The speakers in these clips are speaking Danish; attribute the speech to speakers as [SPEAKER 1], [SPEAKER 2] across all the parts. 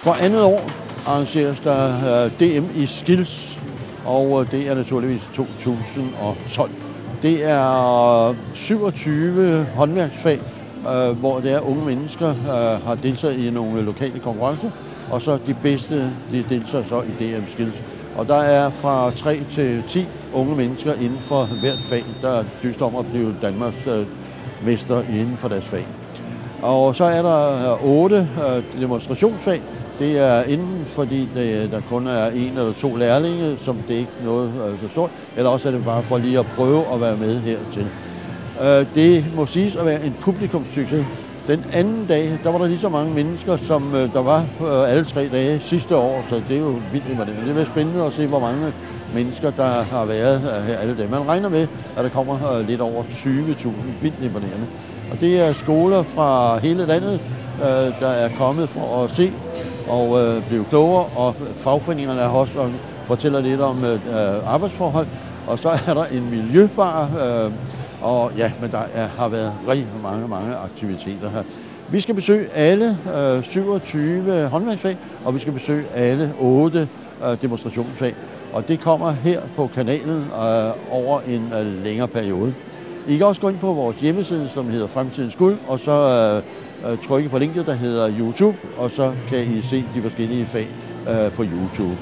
[SPEAKER 1] For andet år arrangeres der DM i Skills, og det er naturligvis 2012. Det er 27 håndværksfag, hvor det er unge mennesker har deltaget i nogle lokale konkurrencer, og så de bedste de deltager så i DM Skills. Og der er fra 3 til 10 unge mennesker inden for hvert fag, der dyster om at blive Danmarks mester inden for deres fag. Og så er der 8 demonstrationsfag. Det er inden, fordi der kun er 1 eller 2 lærlinge, som det ikke er noget så stort, eller også er det bare for lige at prøve at være med hertil. Det må siges at være en publikumssucces. Den anden dag, der var der lige så mange mennesker, som der var alle 3 dage sidste år, så det er jo vildt imponerende. Det bliver spændende at se, hvor mange mennesker, der har været her alle dage. Man regner med, at der kommer lidt over 20.000, vildt imponerende. Og det er skoler fra hele landet, der er kommet for at se og blive klogere, og fagforeningerne er også fortæller lidt om arbejdsforhold. Og så er der en miljøbar, og ja, men der har været rigtig mange aktiviteter her. Vi skal besøge alle 27 håndværksfag, og vi skal besøge alle 8 demonstrationsfag. Og det kommer her på kanalen over en længere periode. I kan også gå ind på vores hjemmeside, som hedder Fremtidens Guld, og så trykke på linket, der hedder YouTube, og så kan I se de forskellige fag på YouTube.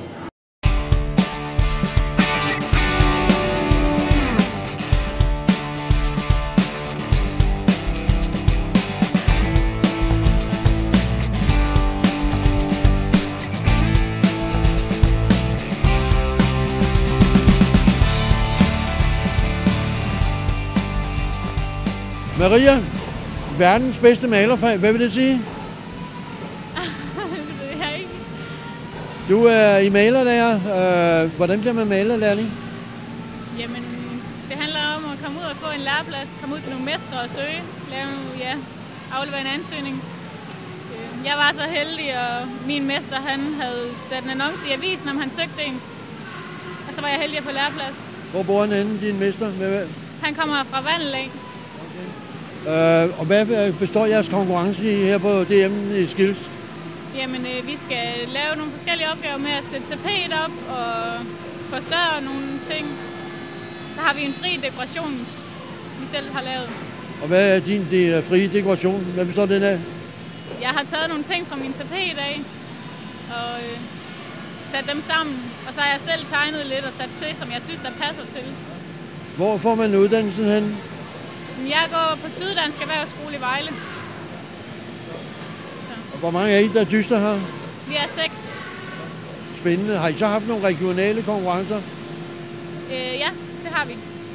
[SPEAKER 1] Maria, verdens bedste malerfag, hvad vil det sige?
[SPEAKER 2] Det ved jeg ikke.
[SPEAKER 1] Du er i malerlærer. Hvordan bliver man malerlærling?
[SPEAKER 2] Jamen, det handler om at komme ud og få en læreplads, komme ud til nogle mestre og søge, aflevere en ansøgning. Jeg var så heldig, og min mester han havde sat en annonce i avisen, om han søgte en. Og så var jeg heldig at få læreplads.
[SPEAKER 1] Hvor bor han henne, din mester?
[SPEAKER 2] Han kommer fra Vandel af.
[SPEAKER 1] Og hvad består jeres konkurrence i her på DM i Skills?
[SPEAKER 2] Jamen, vi skal lave nogle forskellige opgaver med at sætte tapet op og forstørre nogle ting. Så har vi en fri dekoration, vi selv har lavet. Og hvad
[SPEAKER 1] er din frie dekoration? Hvad består den af?
[SPEAKER 2] Jeg har taget nogle ting fra min tapet af og sat dem sammen. Og så har jeg selv tegnet lidt og sat til, som jeg synes, der passer til.
[SPEAKER 1] Hvor får man uddannelsen hen?
[SPEAKER 2] Jeg går på Syddansk Erhvervsskole i Vejle.
[SPEAKER 1] Og hvor mange er I, der dyster her?
[SPEAKER 2] Vi er 6.
[SPEAKER 1] Spændende. Har I så haft nogle regionale konkurrencer?
[SPEAKER 2] Ja, det har vi.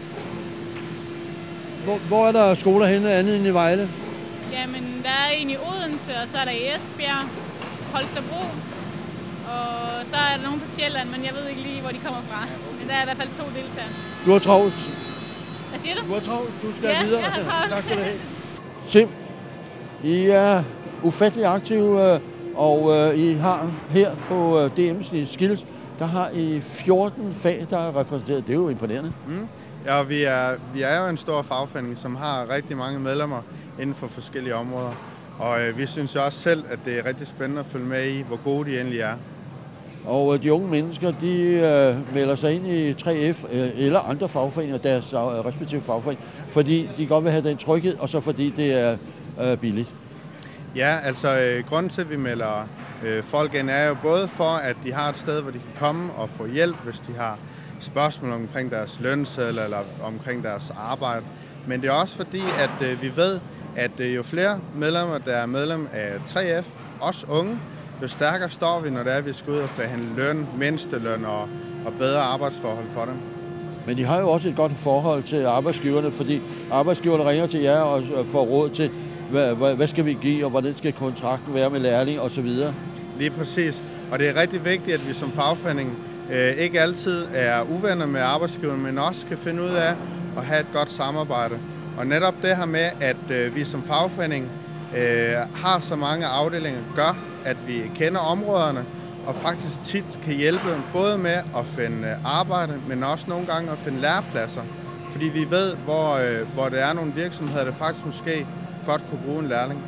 [SPEAKER 1] Hvor er der skoler henne andet end i Vejle?
[SPEAKER 2] Jamen, der er en i Odense, og så er der i Esbjerg, Holstebro, og så er der nogen på Sjælland, men jeg ved ikke lige, hvor de kommer fra. Men der er i hvert fald 2 deltagere.
[SPEAKER 1] Du har travlt.
[SPEAKER 2] Hvad siger du?
[SPEAKER 1] Du har travlt. Du skal
[SPEAKER 2] ja,
[SPEAKER 1] videre.
[SPEAKER 2] Jeg har travlt.
[SPEAKER 1] Tak skal du have. Tim, I er ufattelig aktive, og I har her på DM's i Skills, der har I 14 fag, der er repræsenteret. Det er jo imponerende.
[SPEAKER 3] Ja, vi er jo en stor fagforening, som har rigtig mange medlemmer inden for forskellige områder. Og vi synes også selv, at det er rigtig spændende at følge med i, hvor gode de egentlig er.
[SPEAKER 1] Og de unge mennesker, de melder sig ind i 3F eller andre fagforeninger, deres respektive fagforeninger, fordi de godt vil have den tryghed, og så fordi det er billigt.
[SPEAKER 3] Ja, altså grunden til, at vi melder folk ind, er jo både for, at de har et sted, hvor de kan komme og få hjælp, hvis de har spørgsmål omkring deres lønseddel eller omkring deres arbejde. Men det er også fordi, at vi ved, at jo flere medlemmer, der er medlem af 3F, også unge, jo stærkere står vi, når det er, at vi skal ud og forhandle løn, mindsteløn og bedre arbejdsforhold for dem.
[SPEAKER 1] Men I har jo også et godt forhold til arbejdsgiverne, fordi arbejdsgiverne ringer til jer og får råd til, hvad skal vi give, og hvordan skal kontrakten være med lærling osv.
[SPEAKER 3] Lige præcis. Og det er rigtig vigtigt, at vi som fagforening ikke altid er uvenner med arbejdsgiverne, men også kan finde ud af at have et godt samarbejde. Og netop det her med, at vi som fagforening har så mange afdelinger, gør, at vi kender områderne og faktisk tit kan hjælpe både med at finde arbejde, men også nogle gange at finde lærepladser. Fordi vi ved, hvor der er nogle virksomheder, der faktisk måske godt kunne bruge en lærling.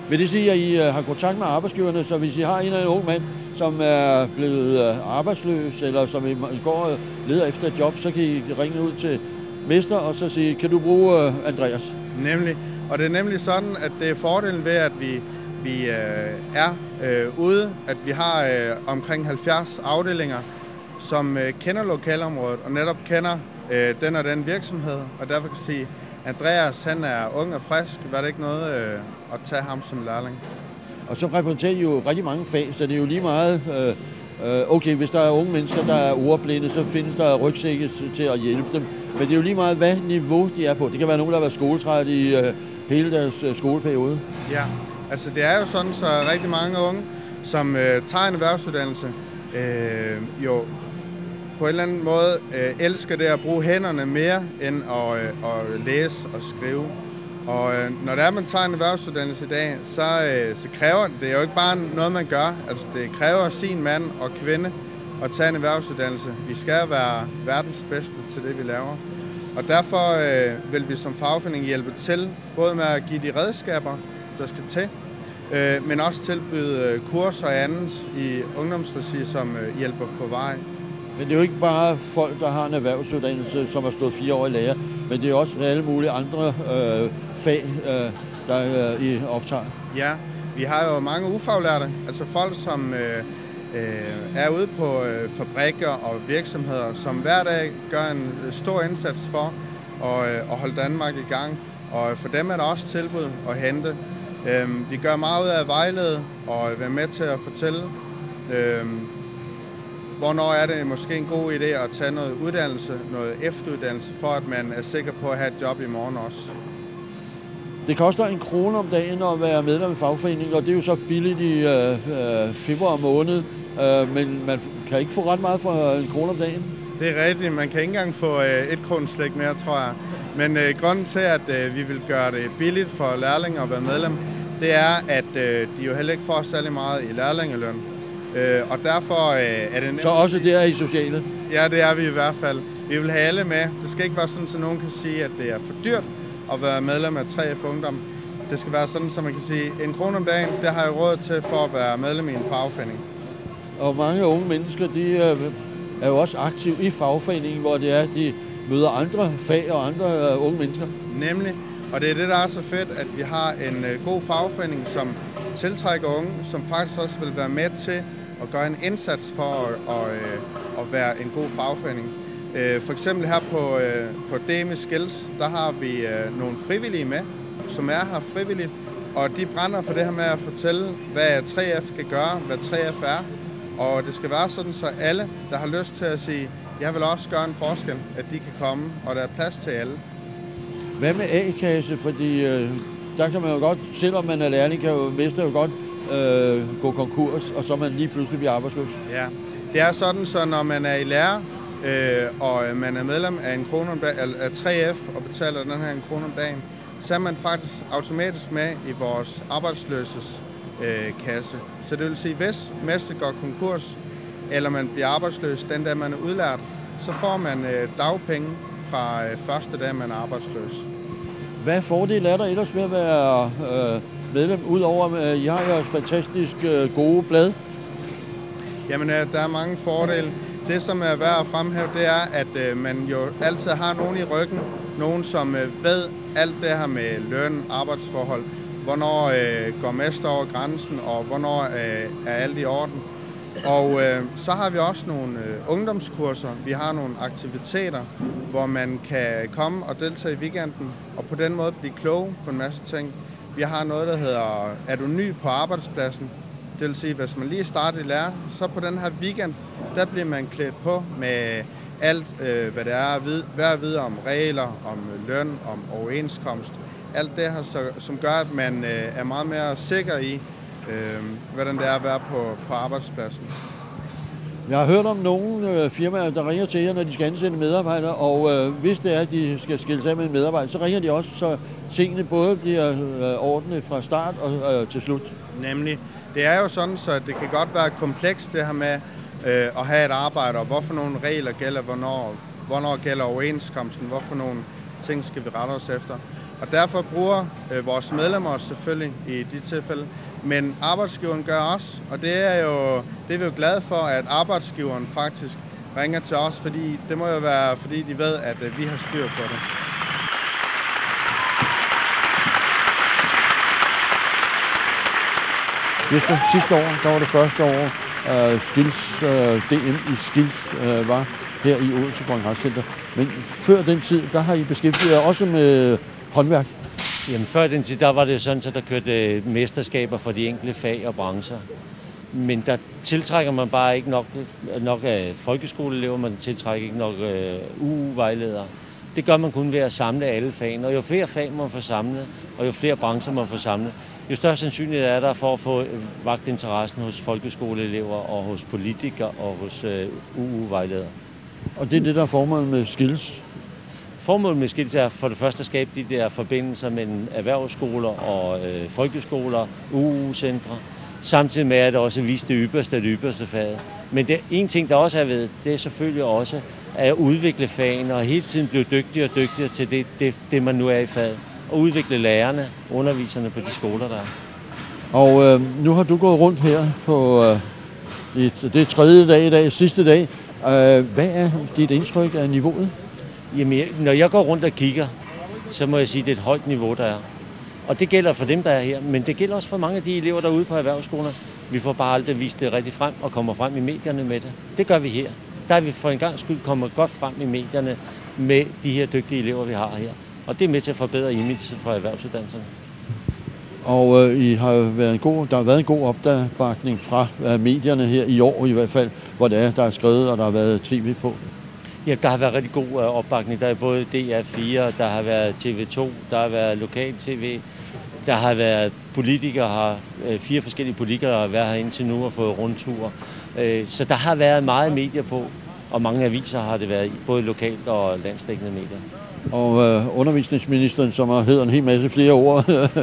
[SPEAKER 1] Vil det sige, at I har kontakt med arbejdsgiverne, så hvis I har en eller anden ung mand, som er blevet arbejdsløs, eller som I går og leder efter et job, så kan I ringe ud til mester og så sige, kan du bruge Andreas?
[SPEAKER 3] Nemlig. Og det er nemlig sådan, at det er fordelen ved, at vi er ude, at vi har omkring 70 afdelinger, som kender lokalområdet og netop kender den og den virksomhed, og derfor kan sige, Andreas, han er ung og frisk, var det ikke noget at tage ham som lærling.
[SPEAKER 1] Og så repræsenterer I jo rigtig mange fag, så det er jo lige meget, okay, hvis der er unge mennesker, der er ordblinde, så findes der rygsække til at hjælpe dem. Men det er jo lige meget, hvad niveau de er på. Det kan være nogen, der har været skoletræt i hele deres skoleperiode.
[SPEAKER 3] Ja, altså det er jo sådan, så rigtig mange unge, som tager en erhvervsuddannelse, jo på en eller anden måde elsker det at bruge hænderne mere end at læse og skrive. Og når det er, man tager en erhvervsuddannelse i dag, så kræver det er jo ikke bare noget, man gør. Altså det kræver sin mand og kvinde at tage en erhvervsuddannelse. Vi skal være verdens bedste til det, vi laver. Og derfor vil vi som fagforening hjælpe til, både med at give de redskaber, der skal til, men også tilbyde kurser og andet i ungdomsregi, som hjælper på vej.
[SPEAKER 1] Men det er jo ikke bare folk, der har en erhvervsuddannelse, som har stået 4 år i lære, men det er også alle mulige andre fag, der I optager.
[SPEAKER 3] Ja, vi har jo mange ufaglærte, altså folk, som er ude på fabrikker og virksomheder, som hver dag gør en stor indsats for at holde Danmark i gang. Og for dem er der også tilbud at hente. Vi gør meget ud af at vejlede og være med til at fortælle, hvornår er det måske en god idé at tage noget uddannelse, noget efteruddannelse, for at man er sikker på at have et job i morgen også.
[SPEAKER 1] Det koster 1 krone om dagen at være medlem af fagforeningen, og det er jo så billigt i februar måned, men man kan ikke få ret meget for 1 krone om dagen.
[SPEAKER 3] Det er rigtigt, man kan ikke engang få 1 kroneslæg mere, tror jeg. Men grunden til, at vi vil gøre det billigt for lærlinge at være medlem, det er, at de jo heller ikke får særlig meget i lærlingeløn. Og derfor er det...
[SPEAKER 1] Så også der er I sociale?
[SPEAKER 3] Ja, det er vi i hvert fald. Vi vil have alle med. Det skal ikke være sådan, at nogen kan sige, at det er for dyrt at være medlem af 3F Ungdom. Det skal være sådan, så man kan sige, 1 krone om dagen, det har jeg råd til for at være medlem i en fagforening.
[SPEAKER 1] Og mange unge mennesker, de er jo også aktive i fagforeningen, hvor det er, at de møder andre fag og andre unge mennesker.
[SPEAKER 3] Nemlig. Og det er det, der er så fedt, at vi har en god fagforening, som tiltrækker unge, som faktisk også vil være med til at gøre en indsats for at være en god fagforening. For eksempel her på DM Skills, der har vi nogle frivillige med, som er her frivilligt, og de brænder for det her med at fortælle, hvad 3F kan gøre, hvad 3F er. Og det skal være sådan, så alle, der har lyst til at sige, jeg vil også gøre en forskel, at de kan komme, og der er plads til alle.
[SPEAKER 1] Hvad med A-kasse? Fordi der kan man jo godt, selvom man er lærling, kan jo mester jo godt gå konkurs, og så man lige pludselig bliver arbejdsløs.
[SPEAKER 3] Ja, det er sådan, så når man er i lære, og man er medlem af 1 krone om dagen, af 3F og betaler den her 1 krone om dagen, så er man faktisk automatisk med i vores arbejdsløses kasse. Så det vil sige, hvis mester går konkurs, eller man bliver arbejdsløs den dag, man er udlært, så får man dagpenge fra første dag, man er arbejdsløs.
[SPEAKER 1] Hvad fordele er der ellers med at være medlem, udover at I har jo et fantastisk gode blad?
[SPEAKER 3] Jamen, der er mange fordele. Det, som er værd at fremhæve, det er, at man jo altid har nogen i ryggen. Nogen, som ved alt det her med løn, arbejdsforhold. Hvornår går mester over grænsen, og hvornår er alt i orden. Og så har vi også nogle ungdomskurser. Vi har nogle aktiviteter, hvor man kan komme og deltage i weekenden, og på den måde blive klog på en masse ting. Vi har noget, der hedder, er du ny på arbejdspladsen? Det vil sige, hvis man lige starter i lære, så på den her weekend, der bliver man klædt på med alt, hvad det er at vide om regler, om løn, om overenskomst. Alt det her, som gør, at man er meget mere sikker i, hvordan det er at være på arbejdspladsen.
[SPEAKER 1] Jeg har hørt om nogle firmaer, der ringer til jer, når de skal ansætte medarbejdere, og hvis det er, at de skal skille sig med en medarbejder, så ringer de også, så tingene både bliver ordnet fra start og til slut.
[SPEAKER 3] Nemlig. Det er jo sådan, så det kan godt være komplekst det her med at have et arbejde, og hvorfor nogle regler gælder, hvornår gælder overenskomsten, hvorfor nogle ting skal vi rette os efter. Og derfor bruger vores medlemmer os selvfølgelig i de tilfælde, men arbejdsgiveren gør også, og det er vi jo glade for, at arbejdsgiveren faktisk ringer til os, fordi det må jo være, fordi de ved, at vi har styr på det.
[SPEAKER 1] Jesper, sidste år, der var det første år, Skills, DM i Skills var her i Odense Kongresscenter. Men før den tid, der har I beskæftiget jer også med håndværk.
[SPEAKER 4] Jamen før den tid, der var det sådan, at der kørte mesterskaber for de enkelte fag og brancher. Men der tiltrækker man bare ikke nok af folkeskoleelever, man tiltrækker ikke nok UU-vejledere. Det gør man kun ved at samle alle fagene, og jo flere fag man får samlet, og jo flere brancher man får samlet, jo større sandsynlighed er der for at få vakt interessen hos folkeskoleelever og hos politikere og hos UU-vejledere.
[SPEAKER 1] Og det er det, der er formålet med Skills?
[SPEAKER 4] Formålet med Skills er for det første at skabe de der forbindelser mellem erhvervsskoler og folkeskoler, UU-centre, samtidig med at det også viser det ypperste faget. Men det en ting, der også er ved, det er selvfølgelig også at udvikle fagene og hele tiden blive dygtigere og dygtigere til det man nu er i faget. Og udvikle lærerne, underviserne på de skoler, der er.
[SPEAKER 1] Og nu har du gået rundt her på det er tredje dag i dag, sidste dag. Hvad er dit indtryk af niveauet?
[SPEAKER 4] Jamen, når jeg går rundt og kigger, så må jeg sige, at det er et højt niveau, der er. Og det gælder for dem, der er her, men det gælder også for mange af de elever, der er ude på erhvervsskoler. Vi får bare aldrig vist det rigtig frem og kommer frem i medierne med det. Det gør vi her. Der er vi for en gang skyld kommet godt frem i medierne med de her dygtige elever, vi har her. Og det er med til at forbedre image for erhvervsuddannelserne.
[SPEAKER 1] Og der har været en god opbakning fra medierne her i år i hvert fald, hvor det er, der er skrevet, og der har været tv på.
[SPEAKER 4] Ja, der har været rigtig god opbakning. Der er både DR4, der har været TV2, der har været lokal tv, der har været politikere, 4 forskellige politikere har været herinde til nu og fået rundture. Så der har været meget medier på, og mange aviser har det været, både lokalt og landsdækkende medier.
[SPEAKER 1] Og undervisningsministeren, som har hedder en hel masse flere ord,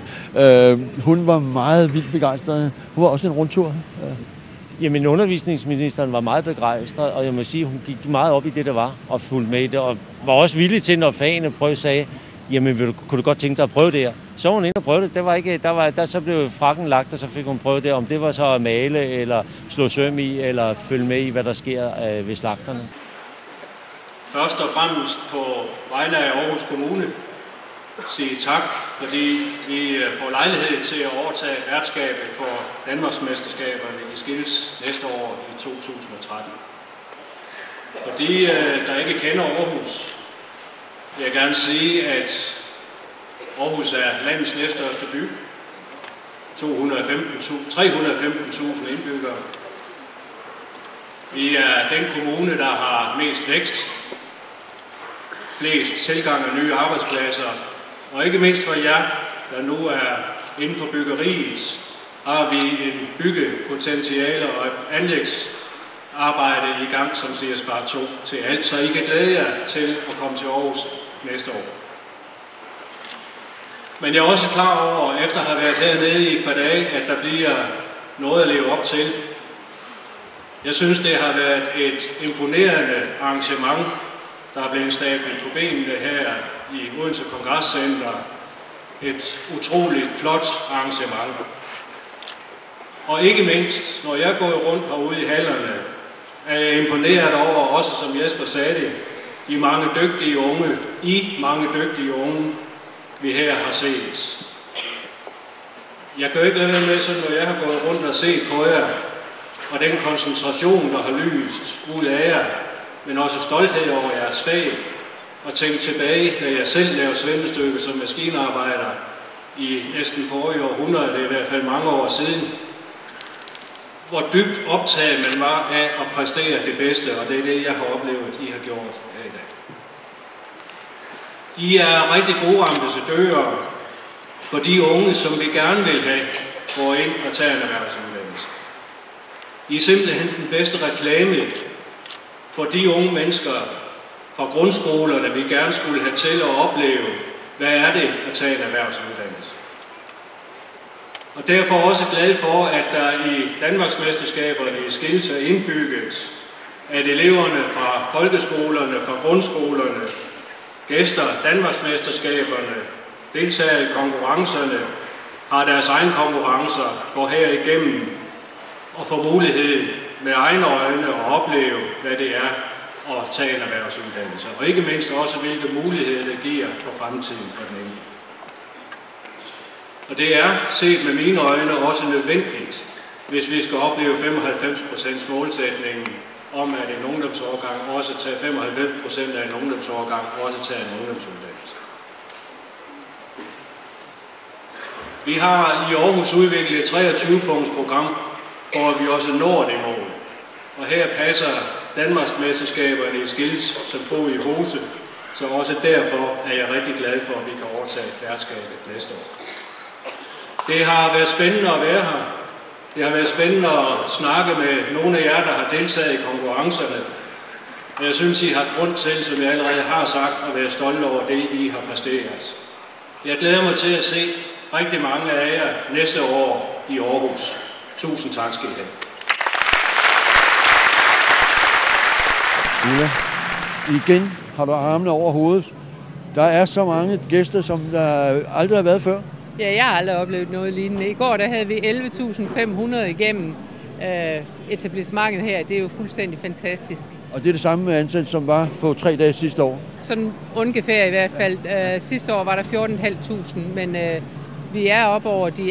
[SPEAKER 1] hun var meget vildt begejstret. Hun var også en rundtur.
[SPEAKER 4] Jamen, undervisningsministeren var meget begejstret, og jeg må sige, hun gik meget op i det, der var, og fulgte med i det, og var også villig til, når fagene prøvede, sagde, jamen, kunne du godt tænke dig at prøve det her? Så hun ind og prøvede det. Så blev frakken lagt, og så fik hun prøvet det, om det var så at male, eller slå søm i, eller følge med i, hvad der sker ved slagterne.
[SPEAKER 5] Først og fremmest på vegne af Aarhus Kommune sige tak, fordi vi får lejlighed til at overtage værtskabet for Danmarksmesterskaberne i Skills næste år i 2013. For de, der ikke kender Aarhus, vil jeg gerne sige, at Aarhus er landets næststørste by. 315.000 indbyggere. Vi er den kommune, der har mest vækst, flest tilgang af nye arbejdspladser, og ikke mindst for jer, der nu er inden for byggeriet, har vi en byggepotentiale og et anlægsarbejde i gang, som siger Spar 2 til alt, så I kan glæde jer til at komme til Aarhus næste år. Men jeg er også klar over, efter at have været hernede i et par dage, at der bliver noget at leve op til. Jeg synes, det har været et imponerende arrangement, der er blevet stablet på benene her i Odense Kongresscenter. Et utroligt flot arrangement. Og ikke mindst, når jeg går rundt herude i hallerne, er jeg imponeret over, også som Jesper sagde det, de mange dygtige unge, vi her har set. Jeg kan jo ikke lade være med, sådan, når jeg har gået rundt og set på jer, og den koncentration, der har lyst ud af jer, men også stolthed over jeres fag, og tænke tilbage, da jeg selv lavede svendestykke som maskinarbejder i næsten forrige århundrede, det er i hvert fald mange år siden, hvor dybt optaget man var af at præstere det bedste, og det er det, jeg har oplevet, I har gjort her i dag. I er rigtig gode ambassadører for de unge, som vi gerne vil have, går ind og tager en erhvervsuddannelse. I er simpelthen den bedste reklame for de unge mennesker fra grundskolerne, vi gerne skulle have til at opleve, hvad er det at tage en erhvervsuddannelse. Og derfor også glad for, at der i Danmarksmesterskaberne i Skills er indbygget, at eleverne fra folkeskolerne, fra grundskolerne, gæster Danmarksmesterskaberne, deltager i konkurrencerne, har deres egne konkurrencer, går herigennem og får mulighed med egne øjne at opleve, hvad det er at tage en erhvervsuddannelse. Og ikke mindst også, hvilke muligheder det giver for fremtiden for den enkelte. Og det er, set med mine øjne, også nødvendigt, hvis vi skal opleve 95% målsætningen om, at en ungdomsårgang også tager 95% af en ungdomsårgang også tager en ungdomsuddannelse. Vi har i Aarhus udviklet et 23-punktsprogram, for at vi også når det mål. Og her passer Danmarksmesterskaberne i skills som fod i hose, så også derfor er jeg rigtig glad for, at vi kan overtage værtskabet næste år. Det har været spændende at være her. Det har været spændende at snakke med nogle af jer, der har deltaget i konkurrencerne. Og jeg synes, I har grund til, som jeg allerede har sagt, at være stolte over det, I har præsteret. Jeg glæder mig til at se rigtig mange af jer næste år i Aarhus. Tusind tak skal I have.
[SPEAKER 1] Ulla, igen har du armene over hovedet. Der er så mange gæster, som der aldrig har været før.
[SPEAKER 6] Ja, jeg har aldrig oplevet noget lignende. I går der havde vi 11.500 igennem etablissementet her. Det er jo fuldstændig fantastisk.
[SPEAKER 1] Og det er det samme antal, som var på 3 dage sidste år?
[SPEAKER 6] Sådan ungefær i hvert fald. Sidste år var der 14.500, men vi er op over de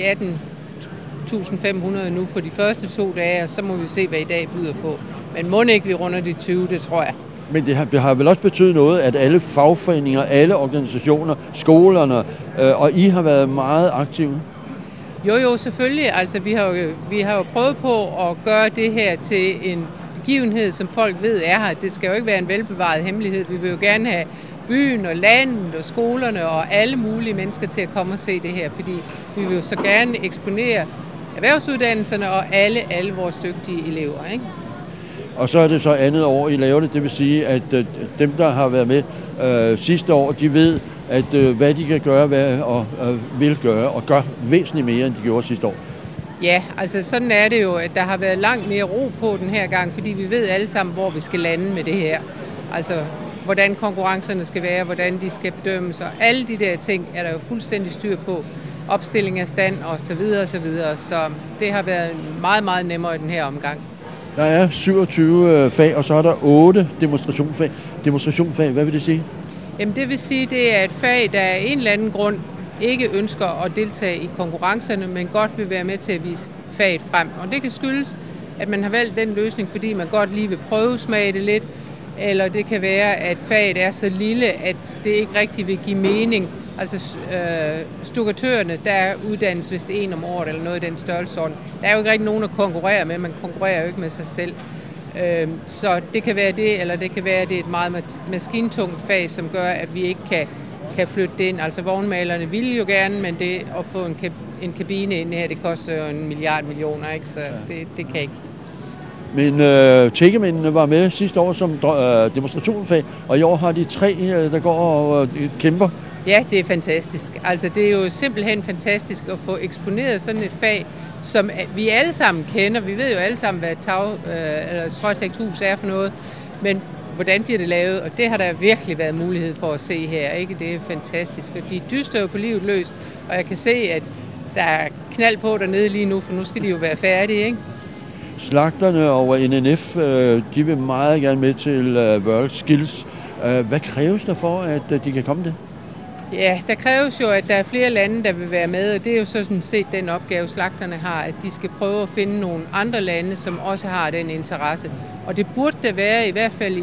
[SPEAKER 6] 18.500 nu for de første 2 dage, og så må vi se, hvad i dag byder på. Men må ikke vi runder de 20, det tror jeg. Men
[SPEAKER 1] det har vel også betydet noget, at alle fagforeninger, alle organisationer, skolerne og I har været meget aktive? Jo, selvfølgelig. Altså, vi har jo prøvet på at gøre det her til en begivenhed, som folk ved er her. Det skal jo ikke være en velbevaret hemmelighed. Vi vil jo gerne have byen og landet og skolerne og alle mulige mennesker til at komme og se det her, fordi vi vil jo så gerne eksponere erhvervsuddannelserne og alle vores dygtige elever, ikke? Og så er det så andet år, I laver det. Det vil sige, at dem, der har været med sidste år, de ved, at hvad de kan gøre og vil gøre, og gør væsentligt mere, end de gjorde sidste år. Ja, altså sådan er det jo, at der har været langt mere ro på den her gang, fordi vi ved alle sammen, hvor vi skal lande med det her. Altså, hvordan konkurrencerne skal være, hvordan de skal bedømmes, og alle de der ting er der jo fuldstændig styr på. Opstilling af stand og så videre og så videre. Så det har været meget, meget nemmere i den her omgang. Der er 27 fag, og så er der 8 demonstrationsfag. Demonstrationsfag, hvad vil det sige? Jamen det vil sige, det er et fag, der af en eller anden grund ikke ønsker at deltage i konkurrencerne, men godt vil være med til at vise faget frem. Og det kan skyldes, at man har valgt den løsning, fordi man godt lige vil prøvesmage det lidt, eller det kan være, at faget er så lille, at det ikke rigtig vil give mening. Altså stukkatørerne, der uddannes vist 1 om året eller noget i den størrelsesorden. Der er jo ikke rigtig nogen at konkurrere med, man konkurrerer jo ikke med sig selv. Så det kan være det, eller det kan være, at det er et meget maskintungt fag, som gør, at vi ikke kan flytte det ind. Altså vognmalerne vil jo gerne, men det at få en kabine ind her, det koster 1 milliard millioner, ikke? Så det kan ikke. Men tækkemændene var med sidste år som demonstrationsfag, og i år har de 3, der går og kæmper. Ja, det er fantastisk. Altså, det er jo simpelthen fantastisk at få eksponeret sådan et fag, som vi alle sammen kender. Vi ved jo alle sammen, hvad et stråtægthus er for noget, men hvordan bliver det lavet? Og det har der virkelig været mulighed for at se her, ikke? Det er fantastisk, og de dyster jo på livet løs, og jeg kan se, at der er knald på dernede lige nu, for nu skal de jo være færdige, ikke? Slagterne og NNF, de vil meget gerne med til World Skills. Hvad kræves der for, at de kan komme det? Ja, der kræves jo, at der er flere lande, der vil være med, og det er jo sådan set den opgave, slagterne har, at de skal prøve at finde nogle andre lande, som også har den interesse. Og det burde det være, i hvert fald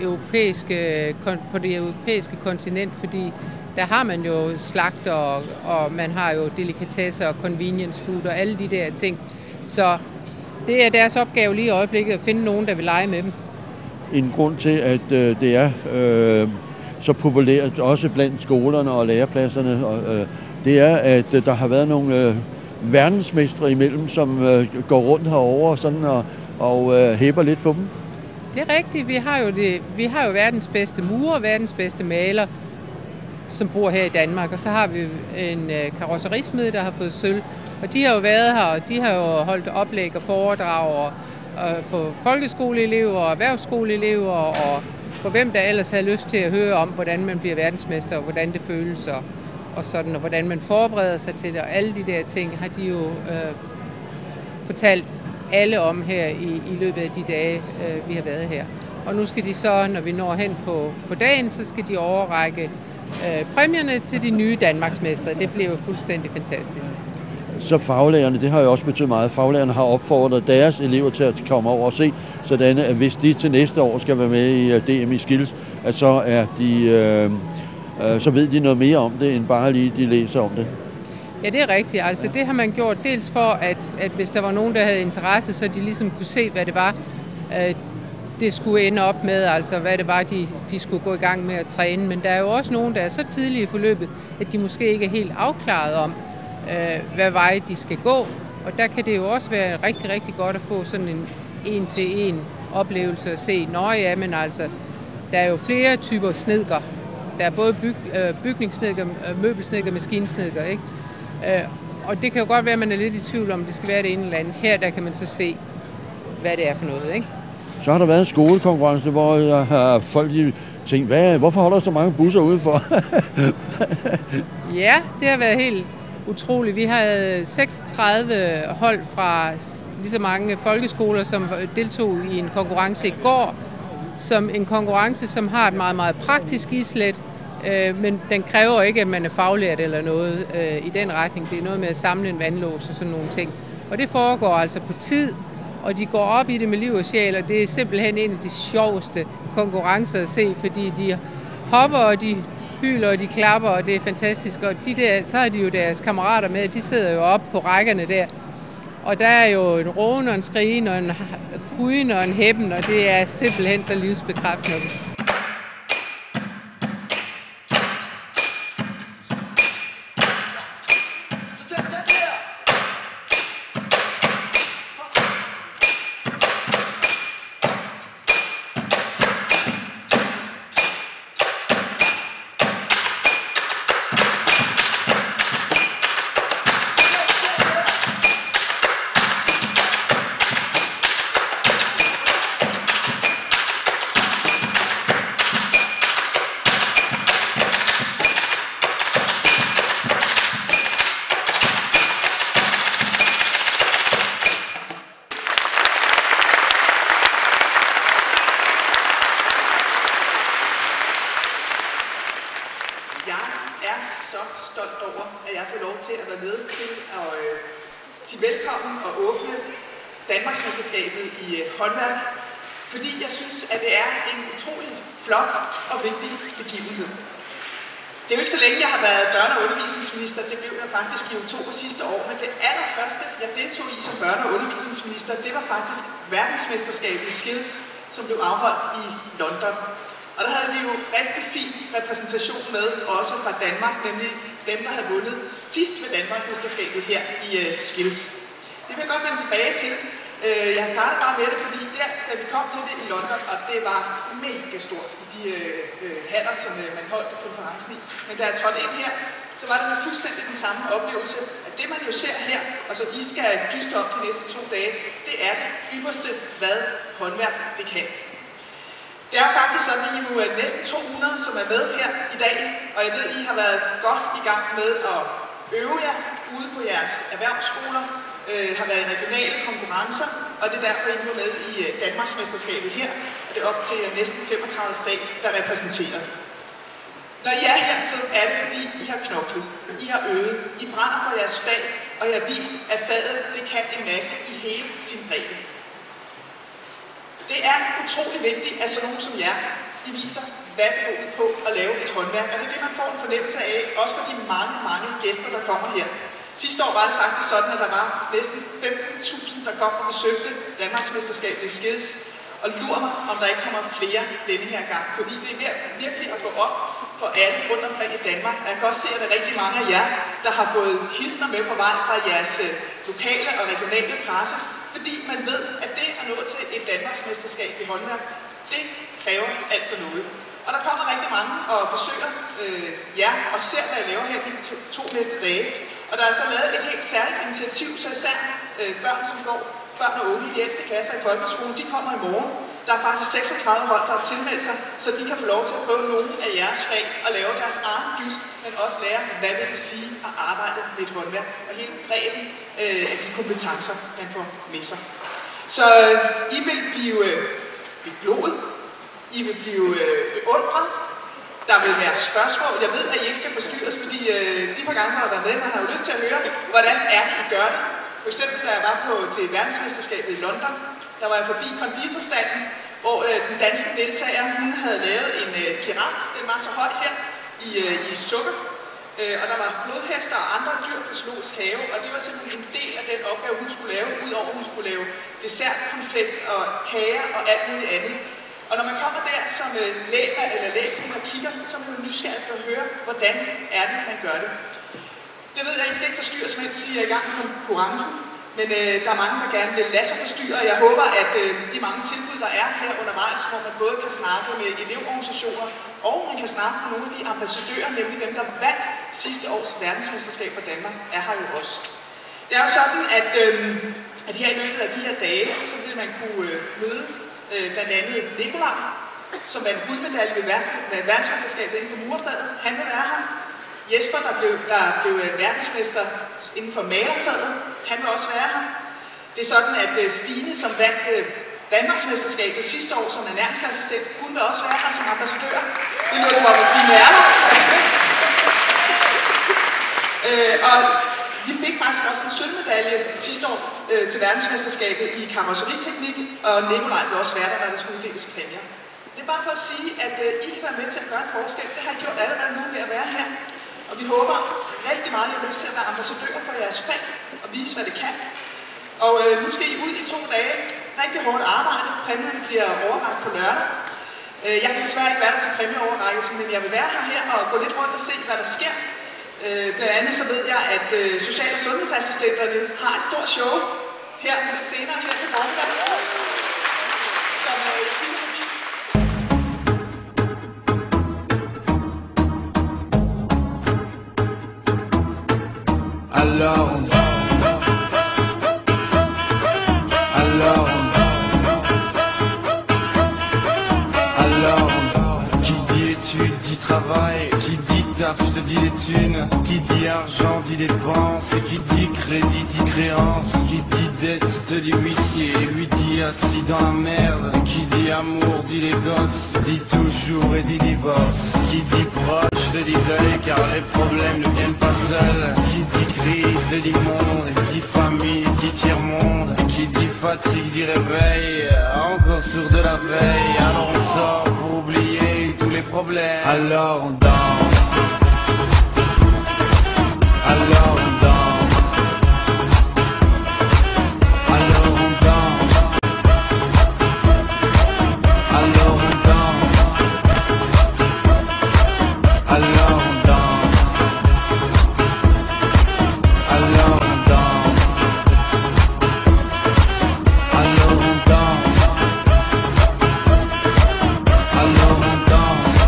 [SPEAKER 1] på det europæiske kontinent, fordi der har man jo slagter, og man har jo delikatesser og convenience food og alle de der ting. Så det er deres opgave lige i øjeblikket at finde nogen, der vil lege med dem. En grund til, at det er så populært, også blandt skolerne og lærepladserne, det er, at der har været nogle verdensmestre imellem, som går rundt herover og hæpper lidt på dem. Det er rigtigt. Vi har jo verdens bedste murer, verdens bedste maler, som bor her i Danmark, og så har vi en karrosserismed, der har fået sølv. Og de har jo været her, og de har jo holdt oplæg og foredrag for folkeskoleelever og erhvervsskoleelever og
[SPEAKER 6] for hvem der ellers havde lyst til at høre om, hvordan man bliver verdensmester, og hvordan det føles, og sådan, og hvordan man forbereder sig til det, og alle de der ting har de jo fortalt alle om her i løbet af de dage, vi har været her. Og nu skal de så, når vi når hen på dagen, så skal de overrække præmierne til de nye Danmarksmestre. Det bliver jo fuldstændig fantastisk.
[SPEAKER 1] Så faglærerne, det har jo også betydet meget. Faglærerne har opfordret deres elever til at komme over og se, sådan at hvis de til næste år skal være med i DM i Skills, at så er de, så ved de noget mere om det, end bare lige de læser om det.
[SPEAKER 6] Ja, det er rigtigt. Altså, det har man gjort dels for, at hvis der var nogen, der havde interesse, så de ligesom kunne se, hvad det var, det skulle ende op med, altså hvad det var, de skulle gå i gang med at træne. Men der er jo også nogen, der er så tidlige i forløbet, at de måske ikke er helt afklaret om, hvad vej de skal gå. Og der kan det jo også være rigtig, rigtig godt at få sådan en en-til-en oplevelse at se, men altså, der er jo flere typer snedker. Der er både bygningssnedker, møbelsnedker, maskinsnedker, ikke? Og det kan jo godt være, at man er lidt i tvivl om, det skal være det ene eller andet. Her der kan man så se, hvad det er for noget, ikke?
[SPEAKER 1] Så har der været en skolekonkurrence, hvor folk tænkt, hvorfor holder der så mange busser udenfor?
[SPEAKER 6] Ja, det har været helt utroligt. Vi havde 36 hold fra lige så mange folkeskoler, som deltog i en konkurrence i går, som en konkurrence, som har et meget, meget praktisk islæt, men den kræver ikke, at man er faglært eller noget i den retning. Det er noget med at samle en vandlås og sådan nogle ting. Og det foregår altså på tid, og de går op i det med liv og sjæl, og det er simpelthen en af de sjoveste konkurrencer at se, fordi de hopper, og de hyler, og de klapper, og det er fantastisk. Og så har de jo deres kammerater med, de sidder jo oppe på rækkerne der. Og der er jo en råben og en skrigen og en hujen og en hæppen, og det er simpelthen så livsbekræftende.
[SPEAKER 7] så stolt over, at jeg får lov til at være med til at sige velkommen og åbne Danmarksmesterskabet i håndværk, fordi jeg synes, at det er en utrolig flot og vigtig begivenhed. Det er jo ikke så længe, jeg har været børne- og undervisningsminister. Det blev jeg faktisk i oktober sidste år, men det allerførste, jeg deltog i som børne- og undervisningsminister, det var faktisk verdensmesterskabet i Skills, som blev afholdt i London. Og der havde vi jo rigtig fin repræsentation med, også fra Danmark, nemlig dem, der havde vundet sidst ved Danmarksmesterskabet her i Skills. Det vil jeg godt vende tilbage til. Jeg startede bare med det, fordi da vi kom til det i London, og det var mega stort i de haller, som man holdt konferencen i. Men da jeg trådte ind her, så var det med fuldstændig den samme oplevelse, at det man jo ser her, og så I skal dyste op de næste 2 dage, det er det ypperste, hvad håndværk det kan. Det er faktisk sådan, at I jo er næsten 200, som er med her i dag, og jeg ved, at I har været godt i gang med at øve jer ude på jeres erhvervsskoler, har været i regionale konkurrencer, og det er derfor, I nu er med i Danmarksmesterskabet her, og det er op til næsten 35 fag, der repræsenterer. Når I er her, så er det fordi, I har knoklet, I har øvet, I brænder for jeres fag, og I har vist, at faget det kan en masse i hele sin bredde. Det er utrolig vigtigt, at sådan nogen som jer, I viser, hvad det går ud på at lave et håndværk, og det er det, man får en fornemmelse af, også for de mange gæster, der kommer her. Sidste år var det faktisk sådan, at der var næsten 15.000, der kom og besøgte Danmarksmesterskabet i Skills. Og lurer mig, om der ikke kommer flere denne her gang, fordi det er virkelig at gå op for alle rundt omkring i Danmark. Og jeg kan også se, at der er rigtig mange af jer, der har fået hilsner med på vej fra jeres lokale og regionale presse, fordi man ved, at det at nå til et Danmarksmesterskab i håndværk, det kræver altså noget. Og der kommer rigtig mange og besøger jer og ser, hvad jeg laver her de 2 næste dage. Og der er så lavet et helt særligt initiativ, så især børn og unge i de ældste klasser i folkeskolen, de kommer i morgen. Der er faktisk 36 hold, der har tilmeldt sig, så de kan få lov til at prøve nogle af jeres fag og lave deres egen dyst, men også lære, hvad vil det sige at arbejde med et håndværk, og hele bredden af de kompetencer, man får med sig. Så I vil blive begloet, I vil blive beundret, der vil være spørgsmål. Jeg ved, at I ikke skal forstyrres, fordi de par gange, man har været med, man har jo lyst til at høre, hvordan er det, I gør det. For eksempel, da jeg var til verdensmesterskabet i London, der var jeg forbi konditorstanden, hvor den danske deltager, hun havde lavet en giraf. Den var så høj her i sukker. Og der var flodhester og andre dyr fra zoologisk have, og det var simpelthen en del af den opgave, hun skulle lave, udover at hun skulle lave dessert, konfekt og kager og alt muligt andet. Og når man kommer der som lægmand eller lægkvinde og kigger, så er man jo nysgerrig for at høre, hvordan er det, man gør det. Det ved jeg, I skal ikke forstyrres, mens I er i gang med konkurrencen, men der er mange, der gerne vil lade sig forstyrre, og jeg håber, at de mange tilbud, der er her undervejs, hvor man både kan snakke med elevorganisationer, og man kan snakke med nogle af de ambassadører, nemlig dem, der vandt sidste års verdensmesterskab for Danmark, er her jo også. Det er jo sådan, at her i løbet af de her dage, så vil man kunne møde blandt andet Nikolaj, som vandt guldmedalje ved verdensmesterskabet inden for murerfaget. Han vil være her. Jesper, der blev verdensmester inden for malerfaget. Han vil også være her. Det er sådan, at Stine, som vandt Danmarksmesterskabet sidste år som ernæringsassistent, hun vil også være her som ambassadør. Det lyder som om, at Stine er her. Og vi fik faktisk også en sølvmedalje sidste år til verdensmesterskabet i karrosseriteknik, og Nikolaj vil også være der, når der skal uddeles præmier. Det er bare for at sige, at I kan være med til at gøre en forskel. Det har I gjort allerede nu ved at være her. Og vi håber rigtig meget, at I har lyst til at være ambassadører for jeres fag og vise, hvad det kan. Og nu skal I ud i 2 dage. Rigtig hårdt arbejde. Præmierne bliver overrakt på lørdag. Jeg kan desværre ikke være der til præmieoverrækkelsen, men jeg vil være her og gå lidt rundt og se, hvad der sker. Blandt andet så ved jeg, at social- og sundhedsassistenterne har et stort show her lidt senere her til formiddag. Så jeg kigger forbi.
[SPEAKER 8] Alors, qui dit études, dit travail, qui dit taf, je te dis les thunes, qui dit argent, dit dépenses, qui dit crédit, dit créance, qui dit dette, te dit huissier, lui dit assis dans la merde, qui dit amour, dit les gosses, dit toujours et dit divorce, qui dit proche, te dit deuil, car les problèmes ne viennent pas seuls, qui dit crise, te dit monde, qui dit famille, dit tiers-monde, qui dit fatigue, dit réveil, encore sourd de la veille, alors on sort pour oublier tous les problèmes, alors on danse. Alors on danse. Alors on danse. Alors on danse. Alors on danse. Alors on danse. Alors on danse. Alors on danse.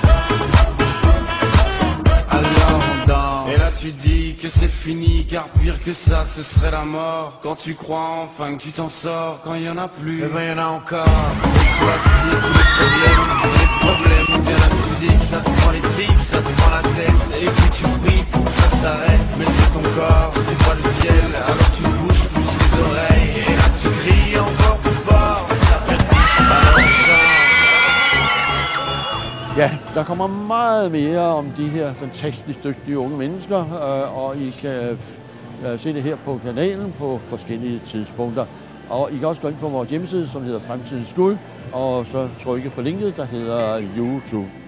[SPEAKER 8] Alors on danse. Et là tu dis que c'est fini, car pire que ça ce serait la mort. Quand tu crois enfin que tu t'en sors, quand il y en a plus, eh ben il y en a encore. Et voici tous les problèmes ou bien la musique, ça te prend les tripes, ça te prend la tête. Et puis tu pries pour que ça s'arrête, mais c'est ton corps, c'est pas le ciel. Alors tu bouges plus les oreilles, et là tu cries encore plus fort, mais ça persiste, alors on chante.
[SPEAKER 1] Ja, der kommer meget mere om de her fantastisk dygtige unge mennesker, og I kan se det her på kanalen på forskellige tidspunkter. Og I kan også gå ind på vores hjemmeside, som hedder Fremtidens Guld, og så trykke på linket, der hedder YouTube.